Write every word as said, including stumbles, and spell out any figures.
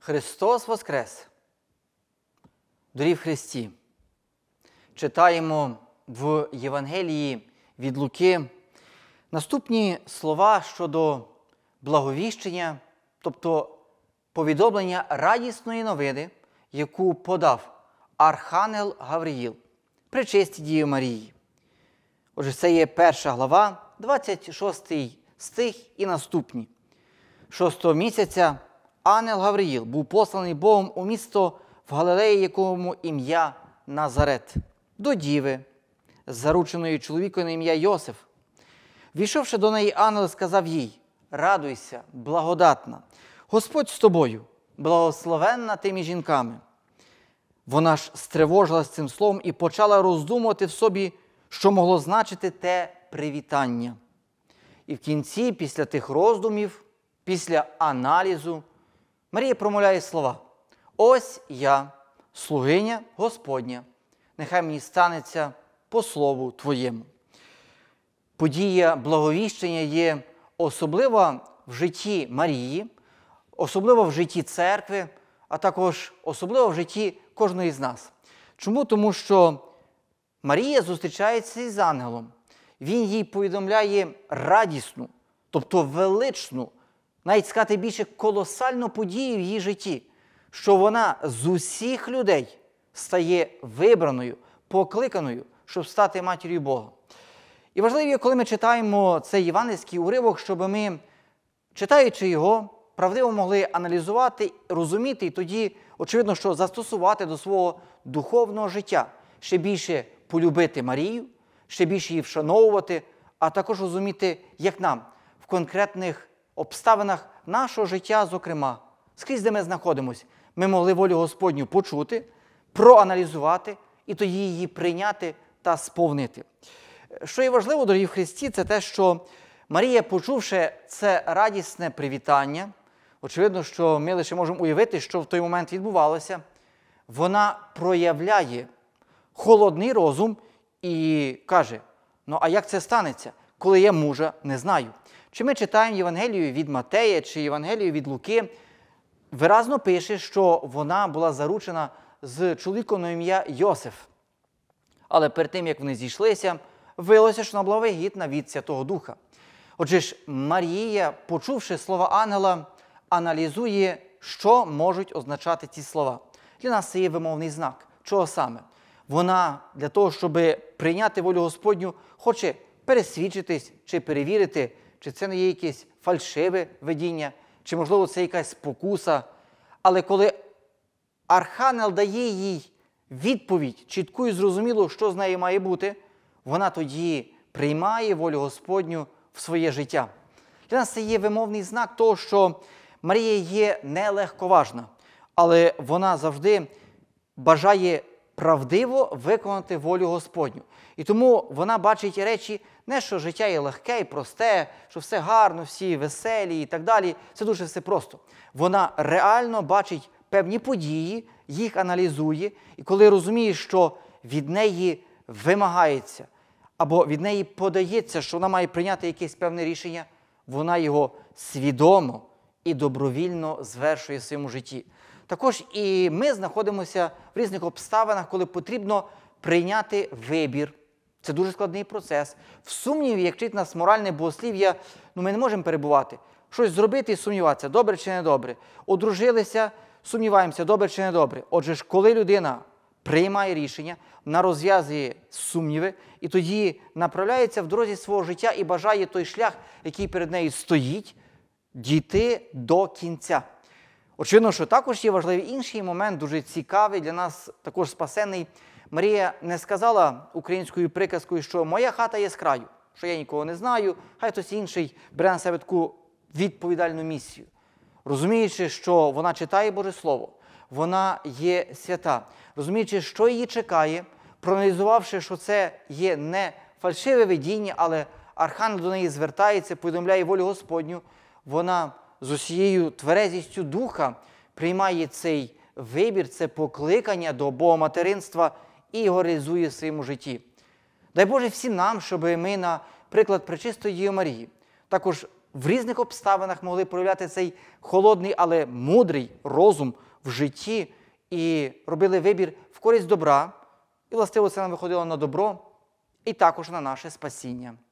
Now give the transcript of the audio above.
Христос Воскрес! Дорогі в Христі! Читаємо в Євангелії від Луки наступні слова щодо благовіщення, тобто повідомлення радісної новини, яку подав Архангел Гавриїл пречистій Діві Марії. Отже, це є перша глава, двадцять шостий стих і наступні. Шостого місяця ангел Гавриїл був посланий Богом у місто в Галилеї, якому ім'я Назарет, до діви, зарученої чоловіком на ім'я Йосиф. Війшовши до неї, ангел сказав їй: «Радуйся, благодатна, Господь з тобою, благословенна ти між жінками». Вона ж стривожилась цим словом і почала роздумувати в собі, що могло значити те привітання. І в кінці, після тих роздумів, після аналізу, Марія промовляє слова: «Ось я, слугиня Господня, нехай мені станеться по слову Твоєму». Подія благовіщення є особлива в житті Марії, особливо в житті церкви, а також особливо в житті кожної з нас. Чому? Тому що Марія зустрічається із ангелом. Він їй повідомляє радісну, тобто величну, навіть сказати більше колосальну подію в її житті, що вона з усіх людей стає вибраною, покликаною, щоб стати матір'ю Бога. І важливо, коли ми читаємо цей євангельський уривок, щоб ми, читаючи його, правдиво могли аналізувати, розуміти і тоді, очевидно, що застосувати до свого духовного життя, ще більше полюбити Марію, ще більше її вшановувати, а також розуміти, як нам в конкретних обставинах нашого життя, зокрема, скрізь, де ми знаходимося, ми могли волю Господню почути, проаналізувати і тоді її прийняти та сповнити. Що є важливо, дорогі в Христі, це те, що Марія, почувши це радісне привітання, очевидно, що ми лише можемо уявити, що в той момент відбувалося, вона проявляє холодний розум і каже: «Ну, а як це станеться, коли я мужа не знаю?» Чи ми читаємо Євангелію від Матея, чи Євангелію від Луки, виразно пише, що вона була заручена з чоловіком на ім'я Йосиф. Але перед тим, як вони зійшлися, виявилося, що вона була вагітна від Святого Духа. Отже ж, Марія, почувши слова ангела, аналізує, що можуть означати ці слова. Для нас це є вимовний знак. Чого саме? Вона для того, щоб прийняти волю Господню, хоче пересвідчитись чи перевірити, чи це не є якесь фальшиве видіння, чи, можливо, це якась спокуса. Але коли Архангел дає їй відповідь, чітку і зрозумілу, що з нею має бути, вона тоді приймає волю Господню в своє життя. Для нас це є вимовний знак того, що Марія є нелегковажна, але вона завжди бажає правдиво виконати волю Господню. І тому вона бачить речі не, що життя є легке і просте, що все гарно, всі веселі і так далі. Це дуже все просто. Вона реально бачить певні події, їх аналізує, і коли розуміє, що від неї вимагається, або від неї подається, що вона має прийняти якесь певне рішення, вона його свідомо і добровільно звершує в своєму житті. Також і ми знаходимося в різних обставинах, коли потрібно прийняти вибір. Це дуже складний процес. В сумніві, як вчить нас моральне богослів'я, ну, ми не можемо перебувати. Щось зробити і сумніватися, добре чи не добре. Одружилися, сумніваємося, добре чи не добре. Отже ж, коли людина приймає рішення, вона розв'язує сумніви і тоді направляється в дорозі свого життя і бажає той шлях, який перед нею стоїть, дійти до кінця. Очевидно, що також є важливий інший момент, дуже цікавий, для нас також спасенний. Марія не сказала українською приказкою, що «моя хата є з краю», що я нікого не знаю, хай хтось інший бере на себе таку відповідальну місію. Розуміючи, що вона читає Боже Слово, вона є свята, розуміючи, що її чекає, проаналізувавши, що це є не фальшиве видіння, але Архангел до неї звертається, повідомляє волю Господню, вона з усією тверезістю духа приймає цей вибір, це покликання до богоматеринства і його реалізує в своєму житті. Дай Боже всім нам, щоб ми на приклад Пречистої Діви Марії також в різних обставинах могли проявляти цей холодний, але мудрий розум в житті і робили вибір в користь добра. І, властиво, це нам виходило на добро і також на наше спасіння.